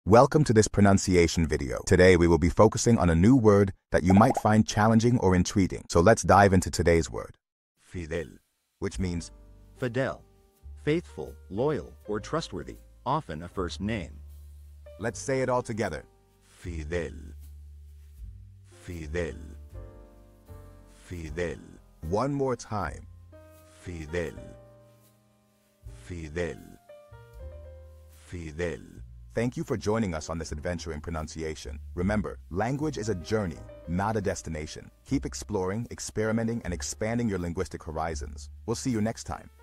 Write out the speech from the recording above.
Welcome to this pronunciation video. Today we will be focusing on a new word that you might find challenging or intriguing. So let's dive into today's word. Fidel. Which means Fidel. Faithful, loyal, or trustworthy, often a first name. let's say it all together. Fidel. Fidel. Fidel. One more time. Fidel. Fidel. Fidel. Thank you for joining us on this adventure in pronunciation. Remember, language is a journey, not a destination. Keep exploring, experimenting, and expanding your linguistic horizons. We'll see you next time.